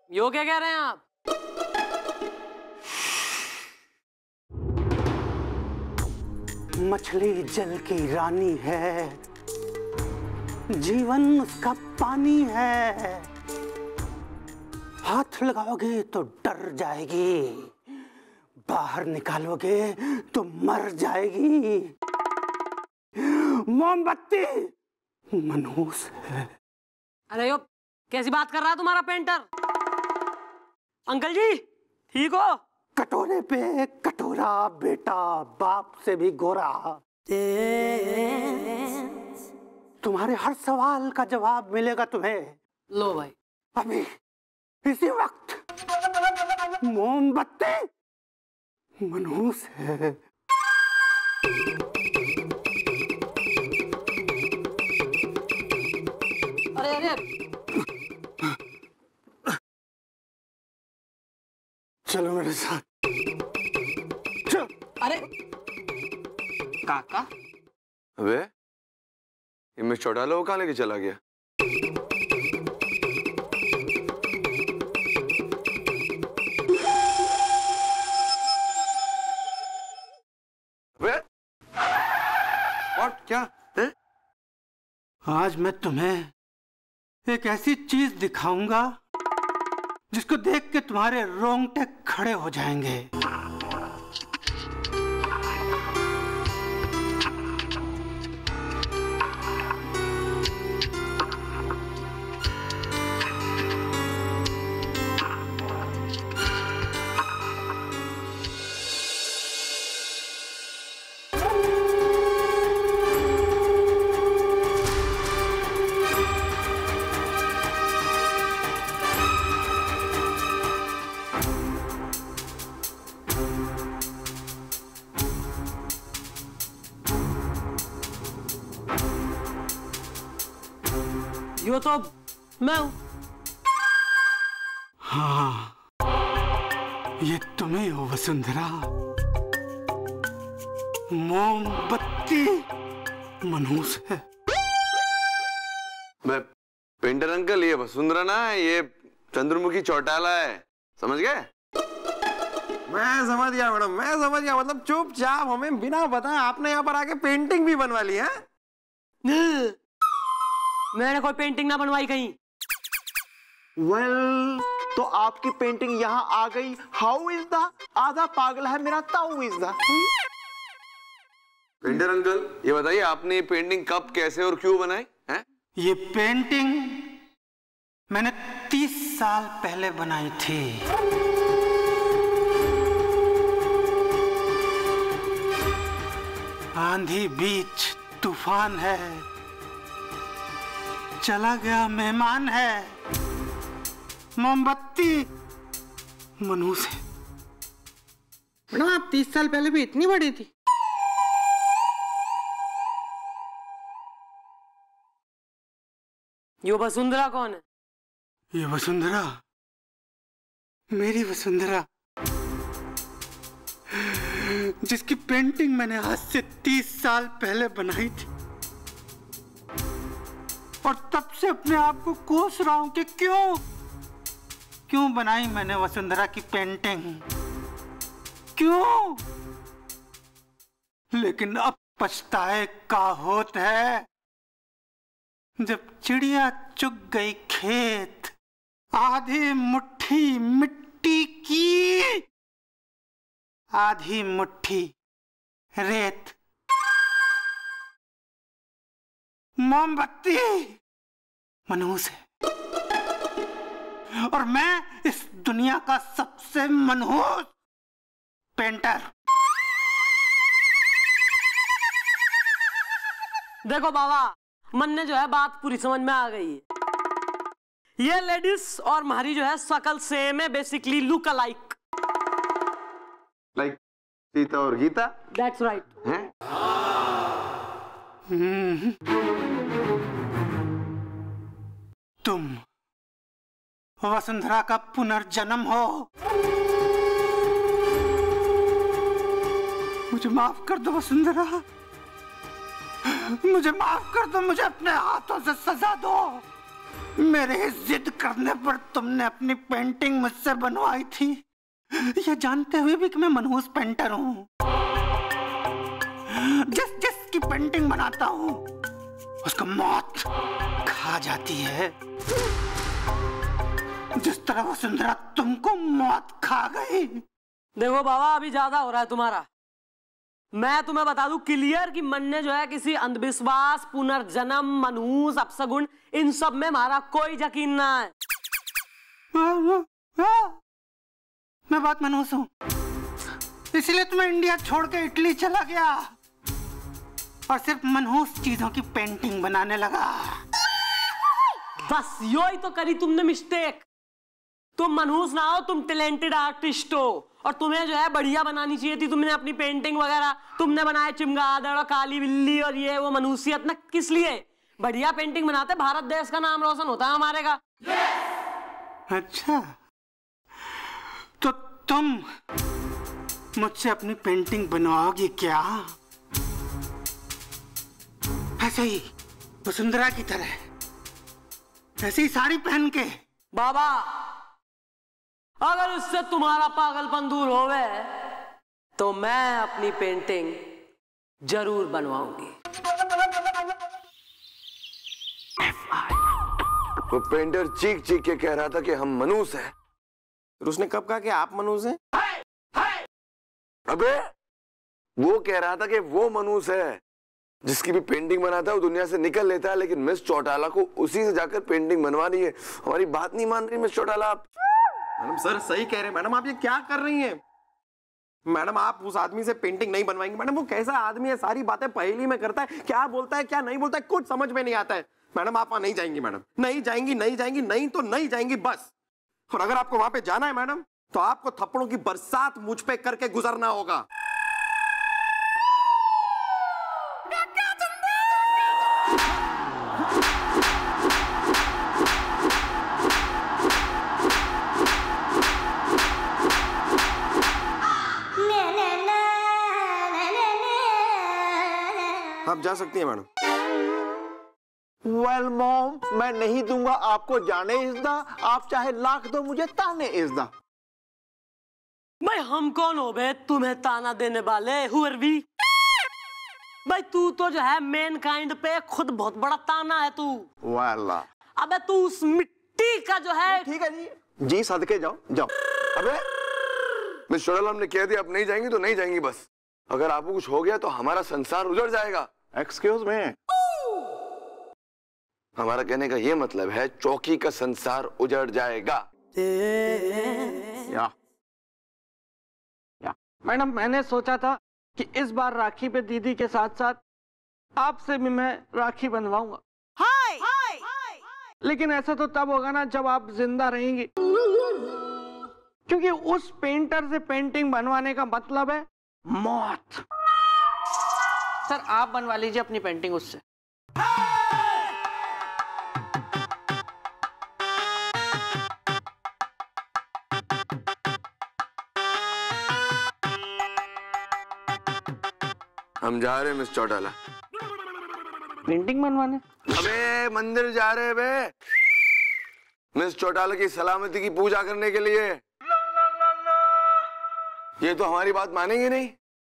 यो क्या कह रहे हैं आप? मछली जल की रानी है, जीवन उसका पानी है। हाथ लगाओगे तो डर जाएगी, बाहर निकालोगे तो मर जाएगी। मोमबत्ती मनहूस है। अरे यो कैसी बात कर रहा है तुम्हारा पेंटर? अंकल जी ठीक हो? कटोरे पे कटोरा बेटा, बाप से भी गोरा। तुम्हारे हर सवाल का जवाब मिलेगा तुम्हें। लो भाई। अभी इसी वक्त। मोमबत्ती मनहूस है। अरे अरे चलो मेरे साथ। चल। अरे काका। अबे ये मैं चौटाला वो कहाँ लेके चला गया? अबे व्हाट क्या है? आज मैं तुम्हें एक ऐसी चीज दिखाऊंगा जिसको देख के तुम्हारे रोंगटे खड़े हो जाएंगे। यो तो मैं हूं। हाँ, ये तुम्हें हो वसुंधरा। मोमबत्ती मनहूस है। मैं पेंटर अंकल, ये वसुंधरा ना है, ये चंद्रमुखी चौटाला है, समझ गए? मैं समझ गया मैडम, मैं समझ गया। मतलब चुपचाप हमें बिना बताए आपने यहाँ पर आके पेंटिंग भी बनवा ली है? मैंने कोई पेंटिंग ना बनवाई कहीं। वेल, तो आपकी पेंटिंग यहाँ आ गई। हाउ इज द आधा पागल है मेरा ताऊ इज द। पेंटर अंकल ये बताइए, आपने ये पेंटिंग कब, कैसे और क्यों बनाई है? ये पेंटिंग मैंने 30 साल पहले बनाई थी। आंधी बीच तूफान है, चला गया मेहमान है। मोमबत्ती मनहूस है। मैडम आप 30 साल पहले भी इतनी बड़ी थी? यो वसुंधरा कौन है? ये वसुंधरा, मेरी वसुंधरा, जिसकी पेंटिंग मैंने आज से 30 साल पहले बनाई थी। और तब से अपने आप को कोस रहा हूं कि क्यों बनाई मैंने वसुंधरा की पेंटिंग, क्यों? लेकिन अब पछताए का होत है। जब चिड़िया चुग गई खेत, आधी मुट्ठी मिट्टी की, आधी मुट्ठी रेत। मोमबत्ती मनहूस है और मैं इस दुनिया का सबसे मनहूस पेंटर। देखो बाबा, मन ने जो है बात पूरी समझ में आ गई है। ये लेडीज और हमारी जो है शकल सेम है, basically look alike. Like Sita और गीता। That's right. तुम वसुंधरा का पुनर्जन्म हो। मुझे माफ कर दो वसुंधरा, मुझे माफ कर दो, मुझे अपने हाथों से सजा दो। मेरे जिद करने पर तुमने अपनी पेंटिंग मुझसे बनवाई थी, ये जानते हुए भी कि मैं मनहूस पेंटर हूँ। जिसकी पेंटिंग बनाता हूँ उसको मौत खा जाती है, जिस तरह वसुंधरा तुमको मौत खा गई। देखो बाबा, अभी ज्यादा हो रहा है तुम्हारा। मैं तुम्हें बता दूं क्लियर कि मन ने जो है किसी अंधविश्वास, पुनर्जन्म, मनहूस, अपशगुन, इन सब में हमारा कोई यकीन ना है। मैं बहुत मनहूस हूँ, इसलिए तो मैं इंडिया छोड़ के इटली चला गया और सिर्फ मनहूस चीजों की पेंटिंग बनाने लगा। बस यो ही तो करी तुमने मिस्टेक। तुम मनहूस ना हो, तुम टैलेंटेड आर्टिस्ट हो, और तुम्हें जो है बढ़िया बनानी चाहिए थी। तुमने अपनी पेंटिंग वगैरह तुमने बनाए चिमगादड़ और काली बिल्ली और ये वो मनहूसियत ना, किस लिए? बढ़िया पेंटिंग बनाते भारत देश का नाम रोशन होता है हमारे का। अच्छा, तो तुम मुझसे अपनी पेंटिंग बनवाओगी क्या? ऐसे ही वसुंधरा की तरह, ऐसे ही साड़ी पहन के? बाबा, अगर इससे तुम्हारा पागलपन दूर होवे तो मैं अपनी पेंटिंग जरूर बनवाऊंगी। वो पेंटर चीख चीख के कह रहा था कि हम मनहूस हैं। फिर उसने कब कहा कि आप मनहूस हैं? अबे, वो कह रहा था कि वो मनहूस है, जिसकी भी पेंटिंग बनाता है वो दुनिया से निकल लेता है, लेकिन मिस चौटाला को उसी से जाकर पेंटिंग बनवा रही है। हमारी बात नहीं मान रही मिस चौटाला। आप मैडम सर सही कह रहे हैं। मैडम आप ये क्या कर रही हैं? मैडम आप उस आदमी से पेंटिंग नहीं बनवाएंगी। मैडम वो कैसा आदमी है, सारी बातें पहेली में करता है, क्या बोलता है क्या नहीं बोलता है कुछ समझ में नहीं आता है। मैडम आप वहां नहीं जाएंगी। मैडम नहीं जाएंगी, नहीं जाएंगी, नहीं तो नहीं जाएंगी बस। और अगर आपको वहां पे जाना है मैडम, तो आपको थप्पड़ों की बरसात मुझ पे करके गुजरना होगा। आप जा सकती हैं मैडम। वेल मॉम, मैं नहीं दूंगा आपको जाने इज़्दा, आप चाहे लाख दो मुझे ताने इज़्दा। भाई हम कौन हो बे तुम्हें ताना देने वाले? हुरवी भाई, तू तो जो है मेन काइंड पे खुद बहुत बड़ा ताना है तू। वाला अबे तू उस मिट्टी का जो है। ठीक है जी, जी सदके जाओ जाओ। अबे मिस चौटाला, हमने कह दिया आप नहीं जाएंगी तो नहीं जाएंगी बस। अगर आपको कुछ हो गया तो हमारा संसार उजड़ जाएगा। एक्सक्यूज मी, हमारा कहने का ये मतलब है चौकी का संसार उजड़ जाएगा। या मैडम, मैंने सोचा था कि इस बार राखी पे दीदी के साथ साथ आपसे भी मैं राखी बनवाऊंगा। हाय लेकिन ऐसा तो तब होगा ना जब आप जिंदा रहेंगी, क्योंकि उस पेंटर से पेंटिंग बनवाने का मतलब है मौत। सर आप बनवा लीजिए अपनी पेंटिंग उससे। हम जा रहे हैं मिस चौटाला। पेंटिंग बनवाने? अबे मंदिर जा रहे बे, मिस चौटाला की सलामती की पूजा करने के लिए। ये तो हमारी बात मानेंगे नहीं।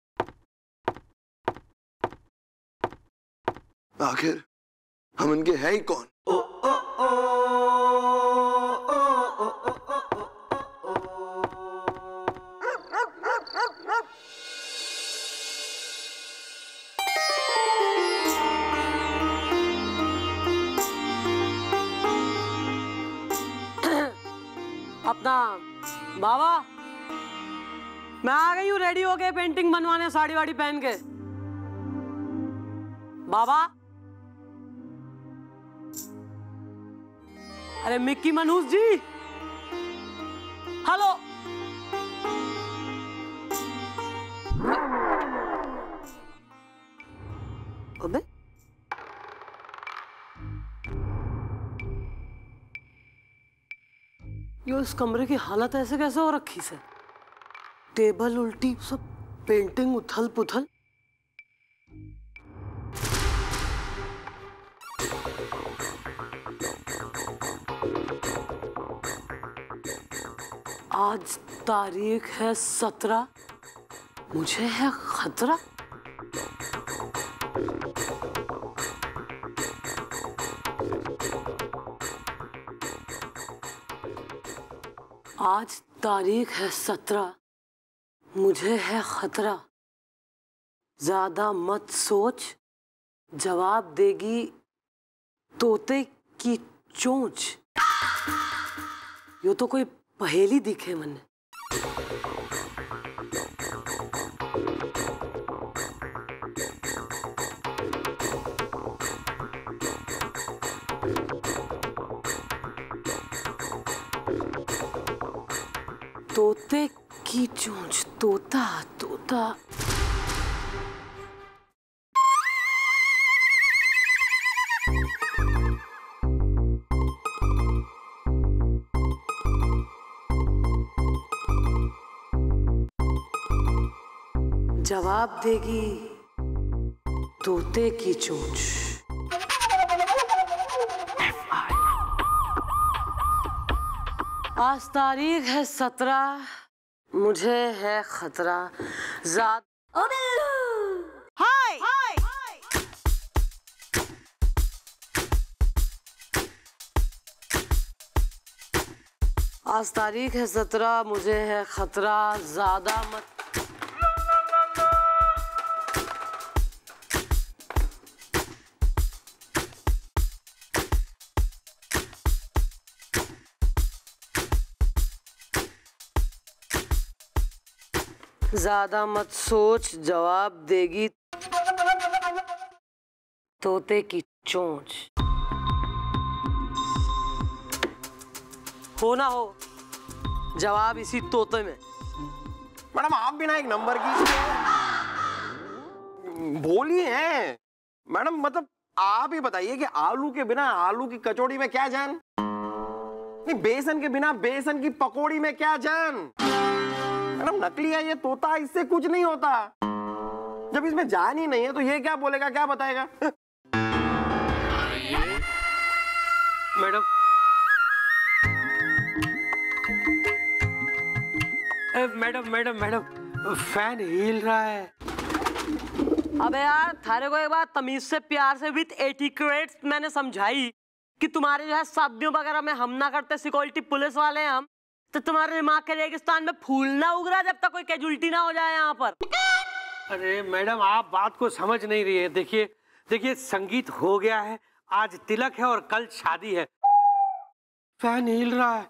आखिर हम इनके हैं ही कौन? अपना बाबा, मैं आ गई हूँ रेडी होके पेंटिंग बनवाने, साड़ी वाड़ी पहन के। बाबा, अरे मिक्की मनहूस जी, हेलो। अबे यो, इस कमरे की हालत ऐसे कैसे हो रखी से? टेबल उल्टी, सब पेंटिंग उथल पुथल। आज तारीख है 17, मुझे है खतरा। आज तारीख है 17, मुझे है खतरा। ज्यादा मत सोच, जवाब देगी तोते की चोंच। यो तो कोई पहेली दिखे मने। तोते की चोंच, तोता तोता। जवाब देगी तोते की चोंच। आज तारीख है 17, मुझे है खतरा। हाय आज तारीख है 17, मुझे है खतरा। ज्यादा मत। ज्यादा मत सोच, जवाब देगी तोते की चोंच। हो ना हो, जवाब इसी तोते में। मैडम आप भी ना एक नंबर की बोली हैं। मैडम मतलब आप ही बताइए कि आलू के बिना आलू की कचौड़ी में क्या जान? नहीं, बेसन के बिना बेसन की पकौड़ी में क्या जान? मैडम नकली है ये तोता, इससे कुछ नहीं होता। जब इसमें जान ही नहीं है तो ये क्या बोलेगा, क्या बताएगा? Madam madam madam madam fan हिल रहा है। अबे यार, थारे को एक बात तमीज से, प्यार से, विथ एटिकेट्स मैंने समझाई कि तुम्हारे जो है शादियों वगैरह में हम ना करते, सिक्योरिटी पुलिस वाले हैं हम। तो तुम्हारे दिमाग के रेगिस्तान में फूल ना उग रहा जब तक कोई कैजुअल्टी ना हो जाए यहाँ पर। अरे मैडम आप बात को समझ नहीं रही है। देखिए देखिए, संगीत हो गया है, आज तिलक है और कल शादी है। फैन हिल रहा है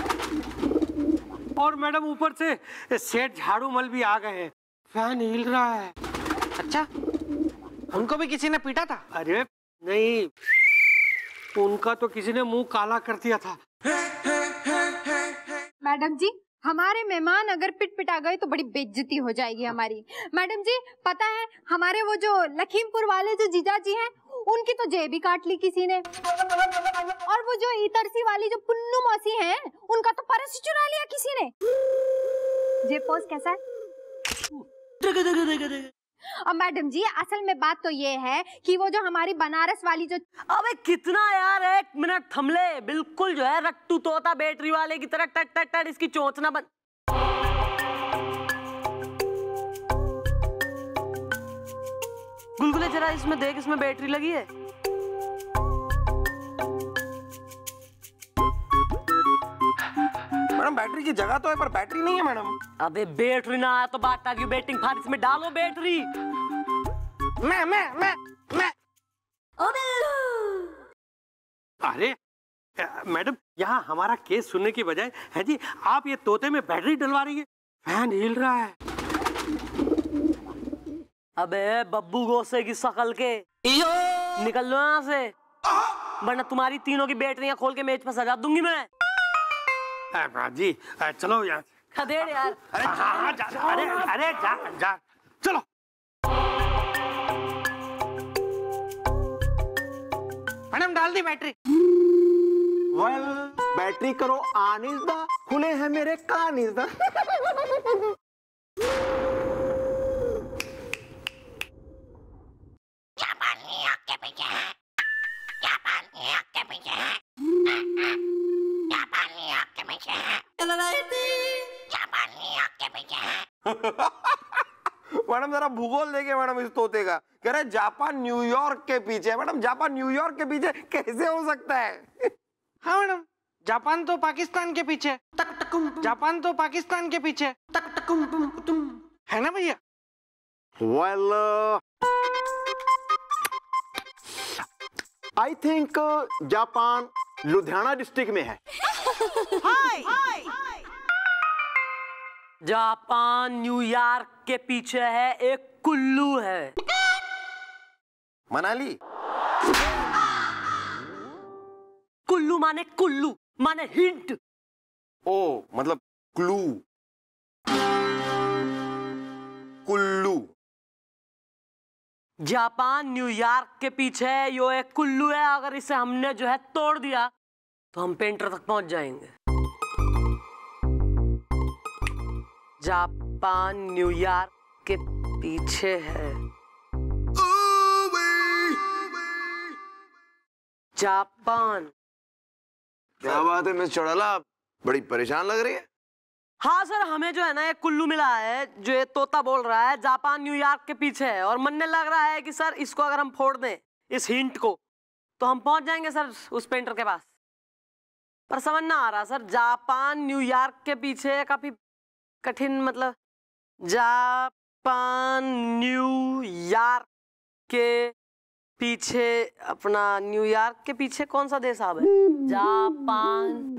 और मैडम ऊपर से सेठ झाड़ू मल भी आ गए हैं। फैन हिल रहा है। अच्छा, उनको भी किसी ने पीटा था? अरे नहीं, उनका तो किसी ने मुंह काला कर दिया था। मैडम जी, हमारे मेहमान अगर पिट पिटा गए तो बड़ी बेइज्जती हो जाएगी हमारी। मैडम जी पता है, हमारे वो जो लखीमपुर वाले जो जीजा जी हैं, उनकी तो जेब ही काट ली किसी ने। और वो जो इतरसी वाली जो पुन्नू मौसी हैं, उनका तो पर्स चुरा लिया किसी ने। जेब पोज कैसा है? अब मैडम जी असल में बात तो ये है कि वो जो हमारी बनारस वाली जो, अबे कितना यार, एक मिनट थमले। बिल्कुल जो है रट्टू तोता बैटरी वाले की तरह टट टट टट इसकी चोंचना बंद। गुलगुले जरा इसमें देख, इसमें बैटरी लगी है। मैडम बैटरी की जगह तो है पर बैटरी नहीं है मैडम। अबे बैटरी ना आया तो बात आ गई बैटिंग फार, इसमें डालो बैटरी। मैं अरे मैडम, यहाँ हमारा केस सुनने की बजाय है जी आप ये तोते में बैटरी डलवा रही है। फैन हिल रहा है। अबे बब्बू गोसे की शकल के, निकल लो यहाँ से, वरना तुम्हारी तीनों की बैटरियां खोल के मेज पर सजा दूंगी मैं। जी चलो यहाँ। खदेड़ यार। अरे जा चलो। मैडम डाल दी बैटरी। वेल, बैटरी करो आनिस्दा, खुले हैं मेरे कानिस्दा। जापानी आँख के पीछे है, जापानी आँख के पीछे है, जापानी आँख के पीछे है। मैडम जरा भूगोल देखे मैडम इस तोते का। कह रहे जापान न्यूयॉर्क के पीछे है। मैडम जापान न्यूयॉर्क के पीछे कैसे हो सकता है? हाँ मैडम, जापान तो पाकिस्तान के पीछे, जापान तो पाकिस्तान के पीछे है ना भैया? Well I think Japan Ludhiana district में है। जापान न्यूयॉर्क के पीछे है, एक कुल्लू है। मनाली। कुल्लू माने हिंट। ओ मतलब क्लू। कुल्लू। जापान न्यूयॉर्क के पीछे है, यो एक कुल्लू है। अगर इसे हमने जो है तोड़ दिया तो हम पेंटर तक पहुंच जाएंगे। जापान न्यूयॉर्क के पीछे है। जापान। क्या बात है मिस चौटाला, बड़ी परेशान लग रही है। हाँ सर, हमें जो है ना एक कुल्लू मिला है, जो ये तोता बोल रहा है जापान न्यूयॉर्क के पीछे है, और मन ने लग रहा है कि सर इसको अगर हम फोड़ दें, इस हिंट को, तो हम पहुंच जाएंगे सर उस पेंटर के पास। पर समझ ना आ रहा सर, जापान न्यूयॉर्क के पीछे काफी कठिन, मतलब जापान न्यूयॉर्क के पीछे, अपना न्यूयॉर्क के पीछे कौन सा देश है? जापान।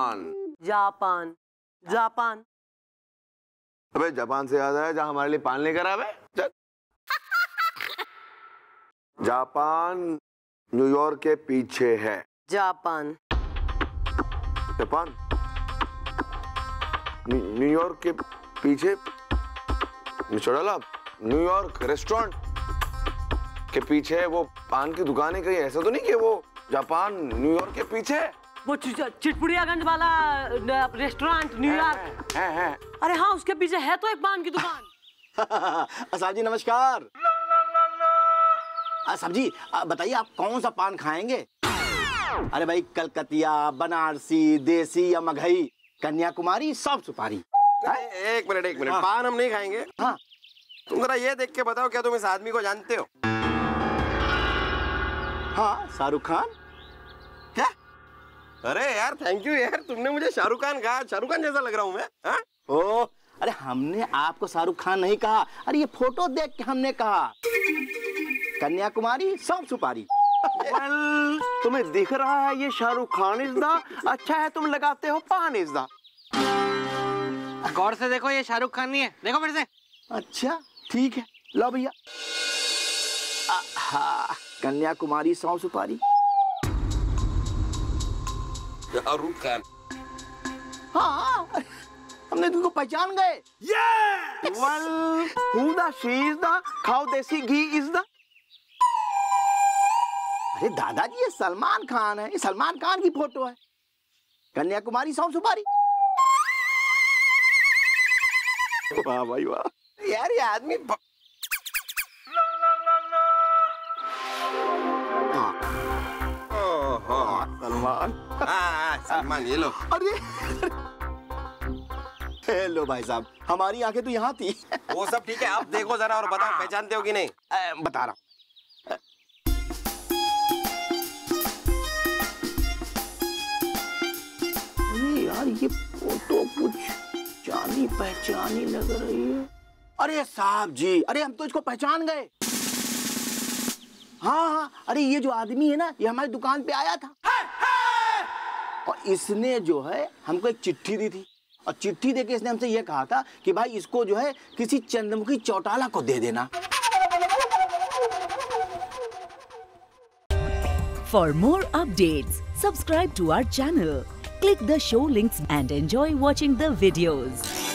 जापान। अबे जापान से याद आया, जहाँ हमारे लिए पान लेकर आवे। जापान न्यूयॉर्क के पीछे है। जापान न्यूयॉर्क के पीछे। चौटाला, न्यूयॉर्क रेस्टोरेंट के पीछे वो पान की दुकानें, कहीं ऐसा तो नहीं कि वो जापान न्यूयॉर्क के पीछे? वो चिटपुड़ियागंज वाला रेस्टोरेंट न्यूयॉर्क है। अरे हाँ, उसके पीछे है तो एक पान की दुकान। साहब जी नमस्कार। साहब जी बताइए आप कौन सा पान खाएंगे? अरे भाई, कलकतिया, बनारसी, देसी या मगहई, कन्याकुमारी, सब सुपारी। एक मिनट, पान हम नहीं खाएंगे। हाँ, तुम जरा ये देख के बताओ, क्या तुम इस आदमी को जानते हो? हाँ, शाहरुख खान। क्या? अरे यार थैंक यू यार, तुमने मुझे शाहरुख खान कहा। शाहरुख खान जैसा लग रहा हूँ मैं? हाँ? ओ, अरे हमने आपको शाहरुख खान नहीं कहा, अरे ये फोटो देख के हमने कहा कन्याकुमारी, सब सुपारी। तुम्हें दिख रहा है ये शाहरुख खान इज द, अच्छा है तुम लगाते हो पान इज द। गौर से देखो, ये शाहरुख खान नहीं है, देखो फिर से। अच्छा ठीक है, लो भैया। कन्याकुमारी, सौ सुपारी। शाहरुख खान। हाँ, हमने तुमको पहचान गए। Well, who the she is the, खाओ देसी घी is the। अरे दादाजी, ये सलमान खान है, ये सलमान खान की फोटो है। कन्याकुमारी, सौ सुपारी। वाह भाई वाह यार ये आदमी सलमान ये लो। अरे हेलो भाई साहब, हमारी आंखें तो यहाँ थी। वो सब ठीक है, आप देखो जरा और बताओ पहचानते हो कि नहीं? बता रहा हूँ। यार ये फोटो कुछ जानी पहचानी लग रही है। अरे साहब जी, अरे हम तो इसको पहचान गए। हाँ, अरे ये जो आदमी है ना, ये हमारी दुकान पे आया था और इसने जो है हमको एक चिट्ठी दी थी, और चिट्ठी देके इसने हमसे ये कहा था कि भाई इसको जो है किसी चंद्रमुखी चौटाला को दे देना। For more updates, subscribe to our channel, click the show links and enjoy watching the videos.